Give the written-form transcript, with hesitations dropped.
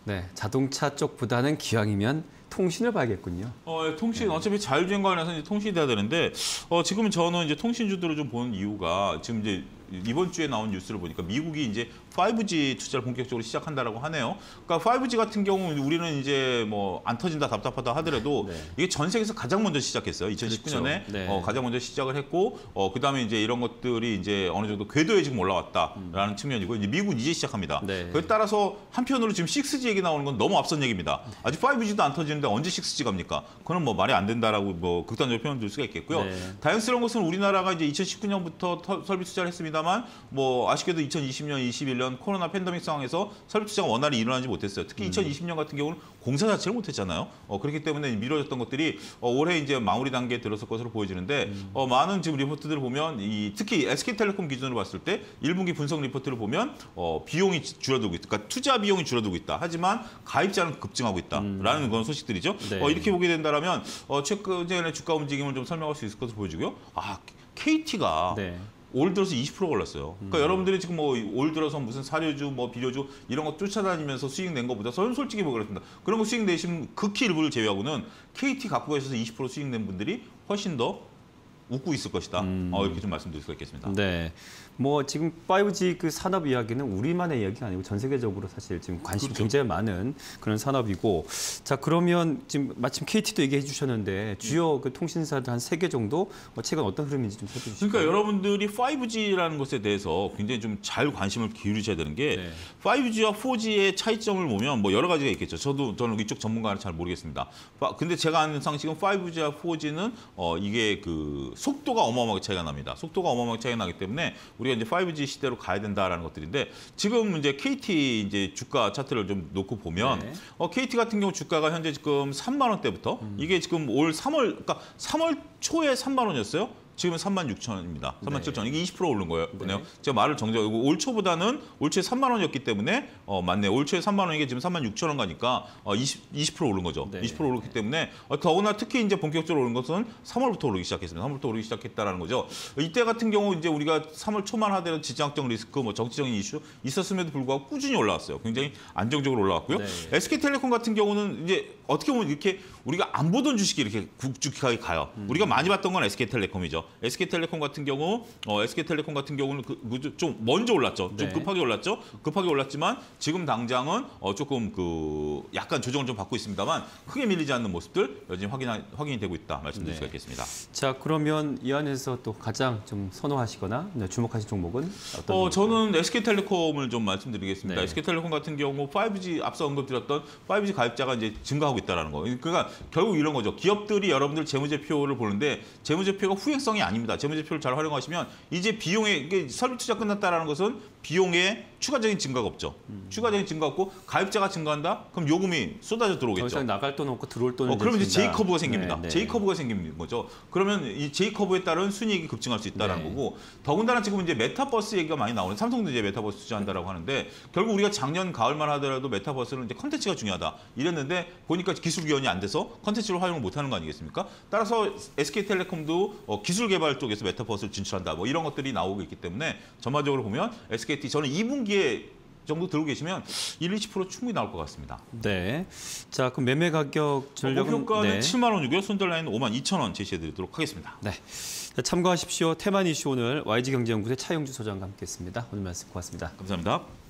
네, 자동차 쪽보다는 기왕이면 통신을 봐야겠군요. 통신 어차피 자율주행 관련해서 이제 통신이 돼야 되는데 지금 저는 이제 통신주들을 좀 보는 이유가 지금 이제 이번 주에 나온 뉴스를 보니까 미국이 이제 5G 투자를 본격적으로 시작한다라고 하네요. 그러니까 5G 같은 경우 우리는 이제 뭐 안 터진다 답답하다 하더라도 네. 이게 전 세계에서 가장 먼저 시작했어요. 2019년에 그렇죠. 네. 가장 먼저 시작을 했고 그다음에 이제 이런 것들이 이제 어느 정도 궤도에 지금 올라왔다라는 측면이고 이제 미국은 이제 시작합니다. 네. 그에 따라서 한편으로 지금 6G 얘기 나오는 건 너무 앞선 얘기입니다. 아직 5G도 안 터지는데 언제 6G 갑니까? 그건 뭐 말이 안 된다라고 뭐 극단적으로 표현 들 수가 있겠고요. 네. 다행스러운 것은 우리나라가 이제 2019년부터 설비 투자를 했습니다만 뭐 아쉽게도 2020년, 21년 코로나 팬데믹 상황에서 설비 투자가 원활히 일어나지 못했어요. 특히 2020년 같은 경우는 공사 자체를 못했잖아요. 그렇기 때문에 미뤄졌던 것들이 올해 이제 마무리 단계에 들어설 것으로 보여지는데 많은 지금 리포트들을 보면 특히 SK텔레콤 기준으로 봤을 때 1분기 분석 리포트를 보면 비용이 줄어들고 있다. 그러니까 투자 비용이 줄어들고 있다. 하지만 가입자는 급증하고 있다라는 그런 소식들이죠. 네. 이렇게 보게 된다면 최근의 주가 움직임을 좀 설명할 수 있을 것으로 보여지고요. KT가 네. 올 들어서 20% 올랐어요. 그러니까 여러분들이 지금 뭐 올 들어서 무슨 사료주, 뭐 비료주 이런 거 쫓아다니면서 수익 낸 것보다 저는 솔직히 뭐 그렇습니다. 그런 거 수익 내신 극히 일부를 제외하고는 KT 갖고 가셔서 20% 수익 낸 분들이 훨씬 더 웃고 있을 것이다. 이렇게 좀 말씀드릴 수가 있겠습니다. 네. 뭐 지금 5G 그 산업 이야기는 우리만의 이야기가 아니고 전 세계적으로 사실 지금 관심이 그렇죠. 굉장히 많은 그런 산업이고, 자 그러면 지금 마침 KT도 얘기해 주셨는데 주요 그 통신사들 한 3개 정도 최근 어떤 흐름인지 좀 살펴주시죠. 그러니까 여러분들이 5G라는 것에 대해서 굉장히 좀 잘 관심을 기울이셔야 되는 게 네. 5G와 4G의 차이점을 보면 뭐 여러 가지가 있겠죠. 저는 이쪽 전문가는 잘 모르겠습니다. 근데 제가 아는 상식은 5G와 4G는 이게 그 속도가 어마어마하게 차이가 납니다. 속도가 어마어마하게 차이가 나기 때문에 우리가 이제 5G 시대로 가야 된다라는 것들인데 지금 이제 KT 이제 주가 차트를 좀 놓고 보면 네. KT 같은 경우 주가가 현재 지금 3만 원대부터 이게 지금 올 3월 그러니까 3월 초에 3만 원이었어요. 지금은 36,000원입니다. 37,000원. 이게 20% 오른 거예요. 네. 제가 말을 정정하고 올 초보다는 올 초에 3만 원이었기 때문에 맞네. 올 초에 3만 원이게 지금 36,000원 가니까 20% 오른 거죠. 네. 20% 오르기 때문에 더구나 특히 이제 본격적으로 오른 것은 3월부터 오르기 시작했습니다. 3월부터 오르기 시작했다라는 거죠. 이때 같은 경우 이제 우리가 3월 초만 하더라도 지정학적 리스크, 뭐 정치적인 이슈 있었음에도 불구하고 꾸준히 올라왔어요. 굉장히 안정적으로 올라왔고요. 네. SK텔레콤 같은 경우는 이제 어떻게 보면 이렇게 우리가 안 보던 주식이 이렇게 굵직하게 가요. 우리가 많이 봤던 건 SK텔레콤이죠. SK텔레콤 같은 경우는 좀 먼저 올랐죠. 좀 네. 급하게 올랐죠. 급하게 올랐지만 지금 당장은 조금 약간 조정을 좀 받고 있습니다만 크게 밀리지 않는 모습들 여전히 확인이 되고 있다 말씀드릴 네. 수가 있겠습니다. 자 그러면 이 안에서 또 가장 좀 선호하시거나 주목하신 종목은 어떤? 저는 SK텔레콤을 좀 말씀드리겠습니다. 네. SK텔레콤 같은 경우 5G 앞서 언급드렸던 5G 가입자가 이제 증가하고 있다는 거. 그러니까 결국 이런 거죠. 기업들이 여러분들 재무제표를 보는데 재무제표가 후행성이 아닙니다. 재무제표를 잘 활용하시면 이제 비용에 설비 투자 끝났다라는 것은 비용에 추가적인 증가가 없죠. 추가적인 증가 없고 가입자가 증가한다? 그럼 요금이 쏟아져 들어오겠죠. 더 이상 나갈 돈 없고 들어올 돈은 그러면 이제 생긴다. J커브가 생깁니다. 네, 네. J커브가 생기는 거죠. 그러면 이 J커브에 따른 순이익이 급증할 수 있다는 네. 거고 더군다나 지금 이제 메타버스 얘기가 많이 나오는 삼성도 이제 메타버스 투자한다라고 하는데 결국 우리가 작년 가을만 하더라도 메타버스는 이제 컨텐츠가 중요하다 이랬는데 보니까 기술 기원이 안 돼서 컨텐츠를 활용을 못하는 거 아니겠습니까? 따라서 SK텔레콤도 기술 개발 쪽에서 메타버스를 진출한다 뭐 이런 것들이 나오고 있기 때문에 전반적으로 보면 SKT 저는 2분기에 정도 들고 계시면 1-20% 충분히 나올 것 같습니다. 네. 자, 그럼 매매 가격 전략은 목표가는 7만 원이고요. 손절라인은 52,000원 제시해드리도록 하겠습니다. 네. 자, 참고하십시오. 테만 이슈 오늘 YG경제연구소의 차영주 소장과 함께했습니다. 오늘 말씀 고맙습니다. 감사합니다.